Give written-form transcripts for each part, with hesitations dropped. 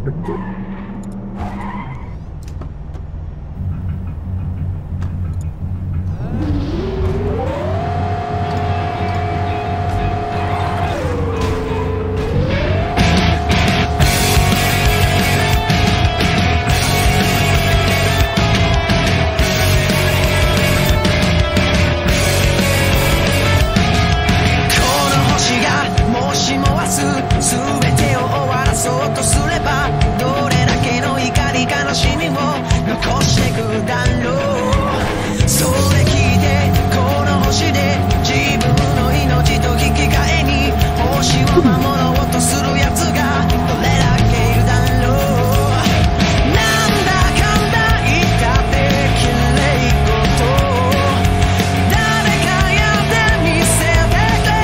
全てを終わらそうとすればどれだけの怒り悲しみを残してくだろう。それ聞いてこの星で自分の命と引き換えに星を守ろうとする奴がどれだけいるだろう。なんだかんだ言ったって綺麗事誰かやってみせて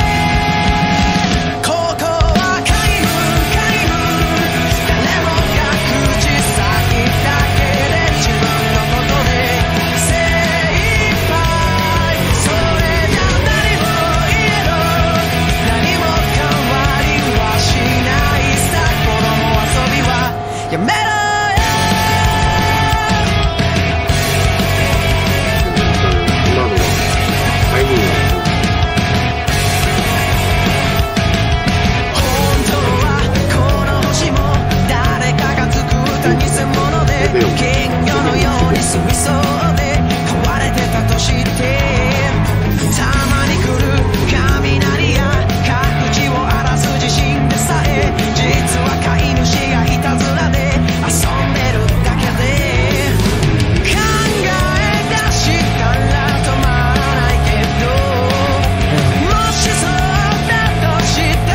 くれ。ここは皆無誰もが口先だけで自分のことで精一杯。それじゃ何も言えろ何も変わりはしないさ。子供遊びはやめろよ。 今のはタイミングが本当はこの星も誰かが作った偽物で金魚のように水槽で壊れてたとしてたまに来る雷や各地を荒らす地震でさえ実は飼い主がいたずらで遊んでるだけで考え出したら止まらないけどもしそうだとした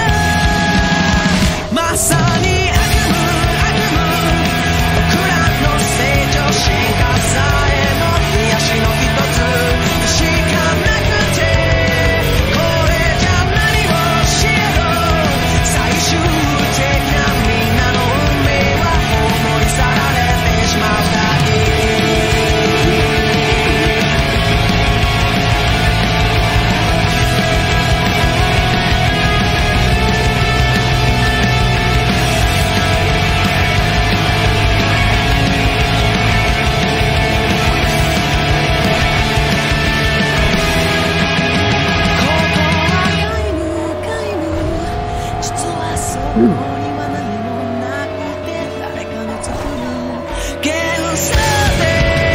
らまさに悪夢僕らの成長進化さえも癒しの一つしかなくてこれじゃ何をしろ最終的なみんなの運命は思い去られてしまうだけ。ここは皆無実はそこには何もなくて誰かの作る幻想で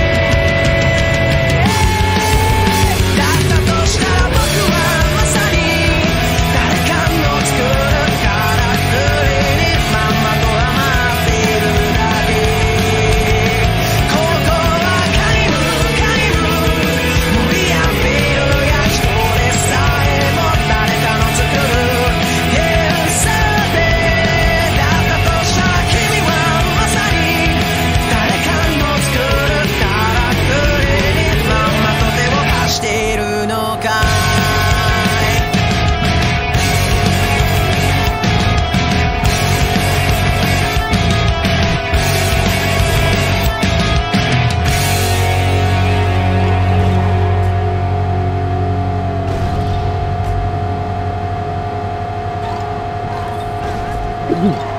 だったとしたら僕はまさに誰かの作るからくりにまんまと余っているだけ。ここは皆無無理やっているや人でさえも誰かの作る幻想でだったとしたら君はまさに誰かの作るからくりにまんまと手を貸しているのかい。 うん